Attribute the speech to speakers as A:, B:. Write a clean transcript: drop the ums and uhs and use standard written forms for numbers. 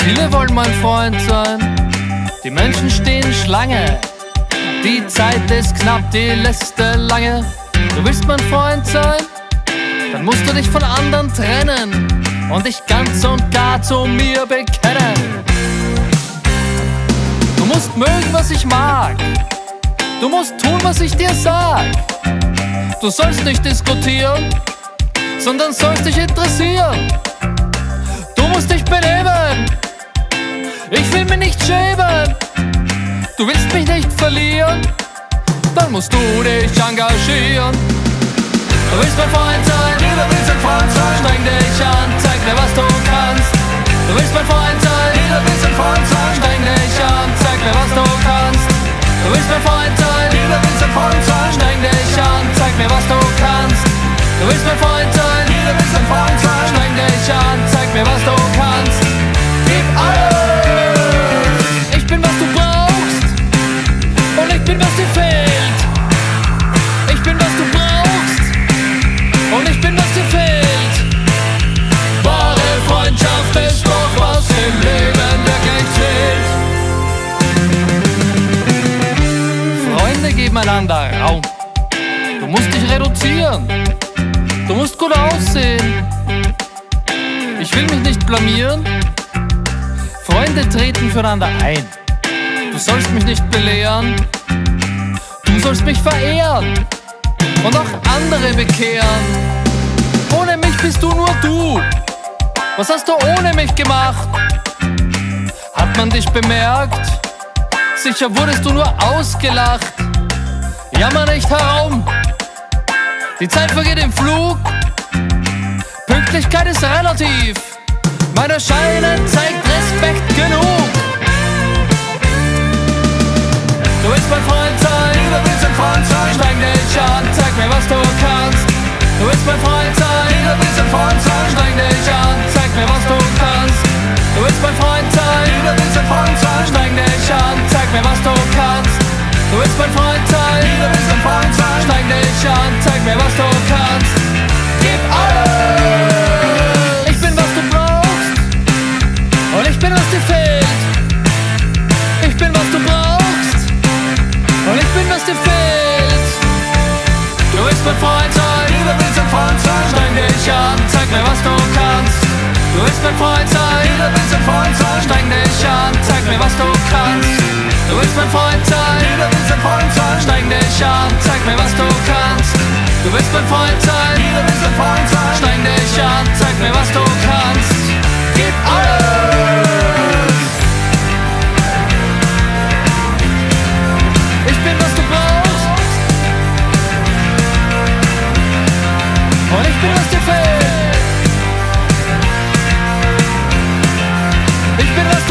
A: Viele wollen mein Freund sein, die Menschen stehen Schlange. Die Zeit ist knapp, die Liste lange. Du willst mein Freund sein, dann musst du dich von anderen trennen und dich ganz und gar zu mir bekennen. Du musst mögen, was ich mag, du musst tun, was ich dir sag. Du sollst nicht diskutieren, sondern sollst dich interessieren. Du musst dich benehmen, ich will mich nicht schämen. Du willst mich nicht verlieren, dann musst du dich engagieren. Du willst mein Freund sein, jeder will sein Freund sein. Streng dich an, zeig mir, was du kannst. Du willst mein Freund sein, jeder will sein Freund sein. Streng dich an, zeig mir, was du kannst. Du willst mein Freund sein, jeder will sein Freund sein. Streng dich an, zeig mir, was du kannst. Du willst mein Freund sein, jeder will sein Freund sein. Streng dich an, zeig mir, was du kannst. Gib alles! Ich bin, was du brauchst, und ich bin, was dir fehlt. Ich bin, was du brauchst, und ich bin, was dir fehlt. Wahre Freundschaft ist doch, was im Leben wirklich zählt. Freunde geben einander Raum. Du musst dich reduzieren, du musst gut aussehen. Ich will mich nicht blamieren. Freunde treten füreinander ein. Du sollst mich nicht belehren, du sollst mich verehren und auch andere bekehren. Ohne mich bist du nur du. Was hast du ohne mich gemacht? Hat man dich bemerkt? Sicher wurdest du nur ausgelacht. Jammer nicht herum, die Zeit vergeht im Flug. Pünktlichkeit ist relativ, mein Erscheinen zeigt Respekt genug. Du willst mein Freund sein, jeder will sein Freund sein. Streng dich an, zeig mir, was du kannst. Du willst mein Freund sein, jeder will sein Freund sein. Streng dich an, zeig mir, was du kannst. Du willst mein Freund sein, jeder will sein Freund sein. Streng dich an, zeig mir, was du kannst. Du willst mein Freund sein, jeder will sein Freund sein. Streng dich an, zeig mir, was du kannst. Gib alles! Ich bin, was du brauchst, und ich bin, was dir fehlt. Ich bin, was du brauchst, und ich bin, was dir fehlt. Du willst mein Freund sein, jeder will sein Freund sein. Streng dich an, zeig mir, was du kannst. Du willst mein Freund sein, jeder will sein Freund sein. Streng dich an, zeig mir, was du kannst. Du willst mein Freund sein, jeder will sein Freund sein. Streng dich an, zeig mir, was du kannst. Du willst mein Freund sein, jeder will sein Freund sein. Streng dich an, zeig mir, was du kannst. Gib alles! Ich bin, was du brauchst, und ich bin, was dir fehlt. Ich bin, was